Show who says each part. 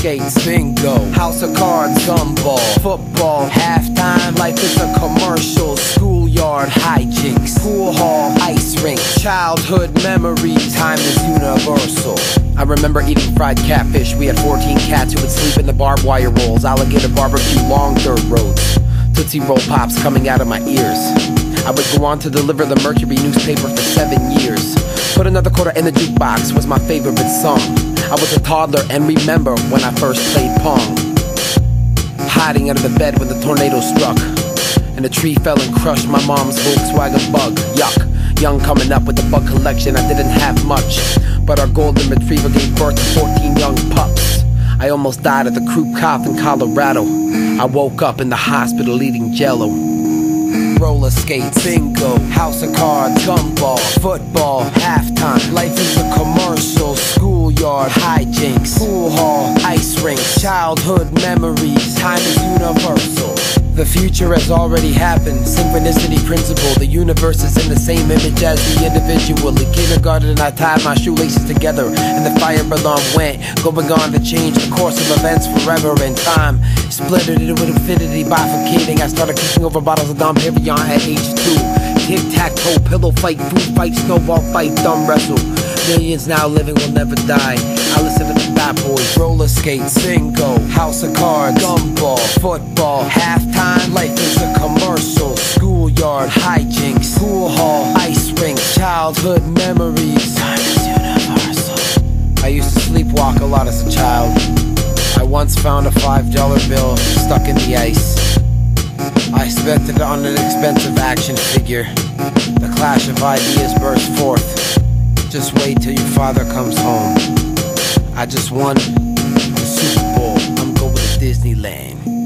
Speaker 1: skates, bingo, house of cards, gumball, football, halftime, life is a commercial, schoolyard, hijinks, pool hall, ice rink, childhood memories, time is universal. I remember eating fried catfish, we had 14 cats who would sleep in the barbed wire rolls, alligator barbecue, long dirt roads, Tootsie Roll Pops coming out of my ears. I would go on to deliver the Mercury newspaper for 7 years. Put another quarter in the jukebox was my favorite song. I was a toddler and remember when I first played Pong. Hiding under the bed when the tornado struck and the tree fell and crushed my mom's Volkswagen Bug. Yuck, young coming up with the bug collection, I didn't have much, but our golden retriever gave birth to 14 young pups. I almost died at the Croup Cough in Colorado. I woke up in the hospital eating Jell-O. Roller skates, bingo, house of cards, gumball, football, halftime, life is a commercial, schoolyard, hijinks, pool hall, ice rink, childhood memories, time is universal. The future has already happened, synchronicity principle, the universe is in the same image as the individual. In kindergarten I tied my shoelaces together and the fire alarm went, going on to change the course of events forever in time. Splitted it with infinity, bifurcating. I started kicking over bottles of Dom Perignon at age 2. Tic-tac-toe, pillow fight, food fight, snowball fight, thumb wrestle. Millions now living will never die. I listen to the Bad Boys, roller skates, bingo, house of cards, gumball, football, halftime, life is a commercial, schoolyard, hijinks, pool hall, ice rink, childhood memories, time is universal. I used to sleepwalk a lot as a child. I once found a $5 bill stuck in the ice. I spent it on an expensive action figure. The clash of ideas burst forth. Just wait till your father comes home. I just won the Super Bowl. I'm going to Disneyland.